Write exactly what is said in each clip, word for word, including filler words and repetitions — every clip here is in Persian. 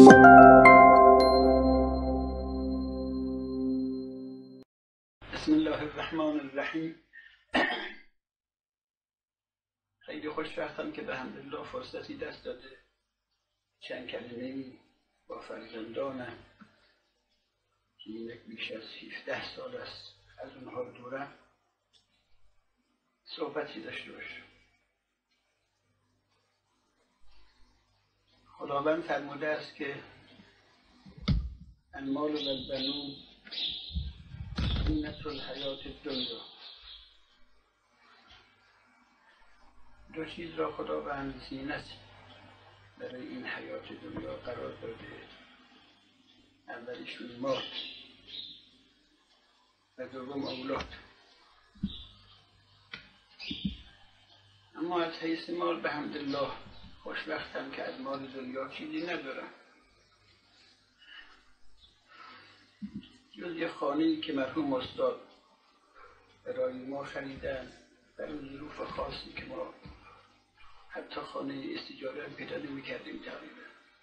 بسم الله الرحمن الرحیم. خیلی خوشبختم که به حمدالله فرصتی دست داده چند کلمه‌ای با فرزندانم که یک بیش از هفده سال است از اونها دورم صحبتی داشته باشم. خداوند فرموده است که المال و البنون زینة الحیات الدنیا. دو چیز را خداوند زینت برای این حیات دنیا قرار داده. اولیشون مال و دوم اولاد. اما از حیث مال به حمدالله خوشبختم که از مال دنیا چیزی ندارم جز یه خانه‌ای که مرحوم استاد برای ما خریدن در اون ظروف خاصی که ما حتی خانه استیجاره هم پیدا نمی‌کردیم تقریبا.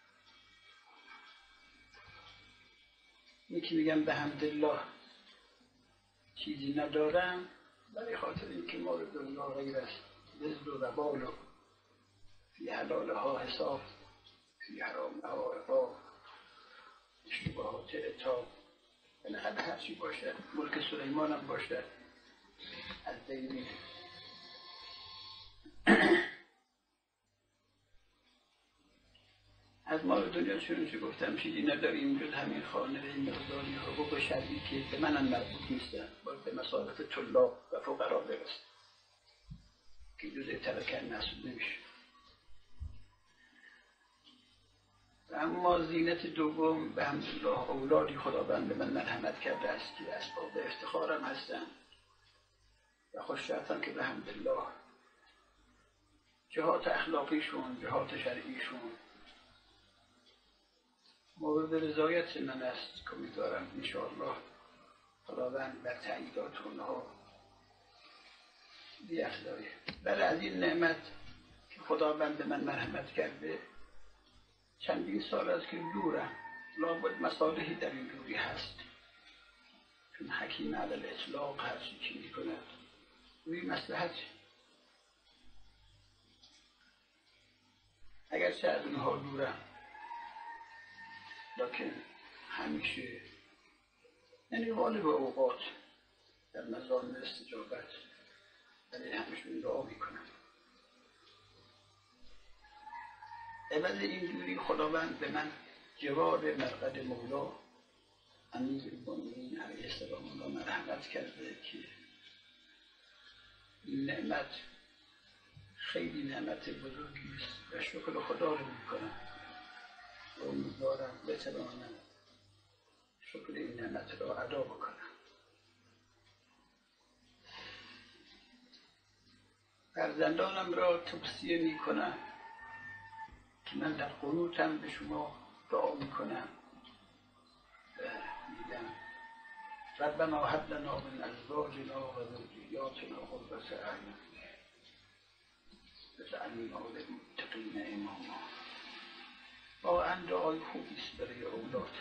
اینی که میگم به حمدالله چیزی ندارم برای خاطر اینکه مال دنیا غیر از رزق و وبال و فی حلالها حساب فی حرامها عقاب اشتباهات عتاب بالاخره هرچی باشد ملک سلیمان هم باشد از بین از مال دنیا چون چه گفتم چیزی نداریم جز همین خانه این مقداری حقوق شرعی که به منم مربوط نیستن باید به مصارف طلاب و فقرا برسه که جزء ترکه الناس نمیشه. اما زینت دوم به حمدالله اولادی خداوند به من مرحمت کرده است که اسباب افتخارم هستند و خوششرطم که به حمدالله جهات اخلاقیشون جهات شرعیشون مورد رضایت من است که امیدوارم انشاءالله خداوند بر تأییدات اونها بیفزاید. برای از این نعمت که خداوند به من مرحمت کرده چندین سال است که دورم لابد مصالحی در این دوری هست چون حکیم علی الاطلاق هر چی می کند روی مصلحت. اگرچه از اونها دورم لکن همیشه یعنی غالب اوقات در مزان استجابت برای همشون دعا میکنم. عوض این دوری خداوند به من جوار مرقد مولا امیرالمؤمنین علیه السلام را مرحمت کرده که این نعمت خیلی نعمت بزرگی است و شکر خدا رو میکنم و امیدوارم بتوانم شکر این نعمت را ادا بکنم. فرزندانم را توصیه میکنم که من در قنوتم به شما دعا میکنم و میگم ربنا هب لنا من ازواجنا و ذریاتنا قرة اعین واجعلنا للمتقین اماما. واقعا دعای خوبی است برای اولاد.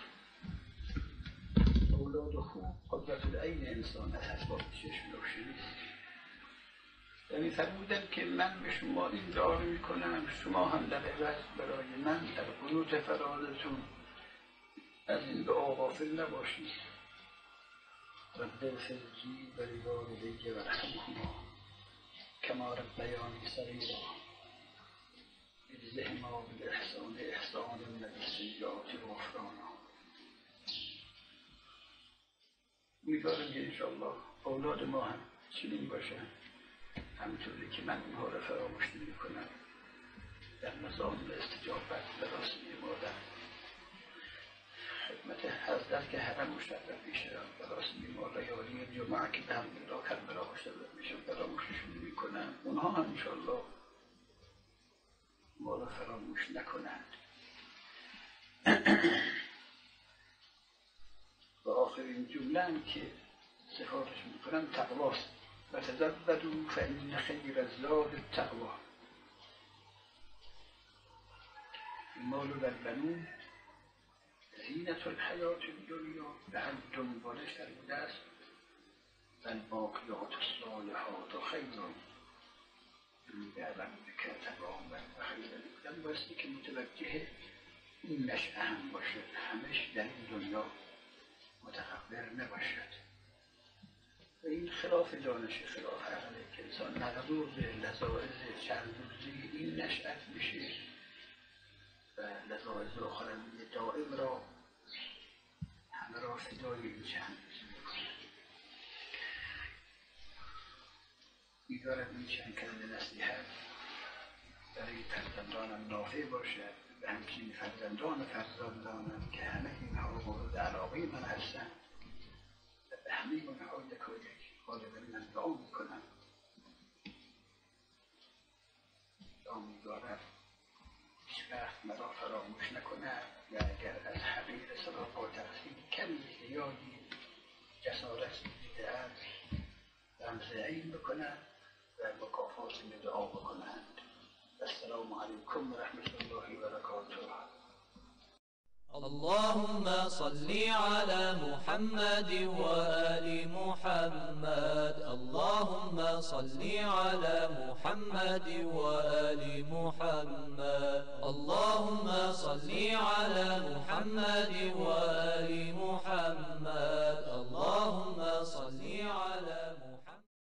اولاد خوب قرة العین انسان از اسباب چشم روشنی است. و می‌فرمودم که من به شما این دعا رو میکنم شما هم در عوض برای من در قنوت فرازتون از این دعا غافل نباشید. رب اغفر لی و لوالدی ورحمهما کما ربیانی صغیرا اجزهما بالاحسان احسانا وبالسیئات غفرانا. امیدوارم که انشاءالله اولاد ما هم چنین باشن همونطوری که من اونها را فراموش نمی کنم در نظام استجابت و راسمی مادر خدمت حضرت که حرم مشرف میشه و راسمی مادر یاری جمعه که به حمدالله کربلا مشرف میشه فراموششون نمی کنم. اونها هم انشاءالله ما را فراموش نکنند. و آخرین جمله هم که سفارش میکنم تقواست و تزودوا فإن خیر الزاد التقوی. المال و البنون زینت الحیات الدنیا به هم دنبالش در بوده است والباقیات الصالحات خیر عند ربک ثوابا و خیر. آدم بایستی که متوجه این نشأه هم باشد، همش در این دنیا متقبر نباشد. و این خلاف دانش، خلاف عقله که انسان مغرور به لذاذ چند روزی این نشأت میشه و لذاذ اخروی دائم را همه را فدای این چند روزی میکنه. می‌دارد این چند کلمه نصیحت برای فرزندانم نافع باشد و همچنین فرزندان فرزندانم که همه اینها مورد علاقه من هستند و به همه اونها یک و یک غالبا من دعا میکنم. دعا می‌دارم هیچ وقت مرا فراموش نکنم و اگر از حقیر صلاح با تقصیر کمی زیادی جسارتی دیده‌ام رمز عین بکنم و مکافات دعا بکنند. السلام علیکم و رحمة الله و برکاته. اللهم صل على محمد وآل محمد. اللهم صل على محمد وآل محمد.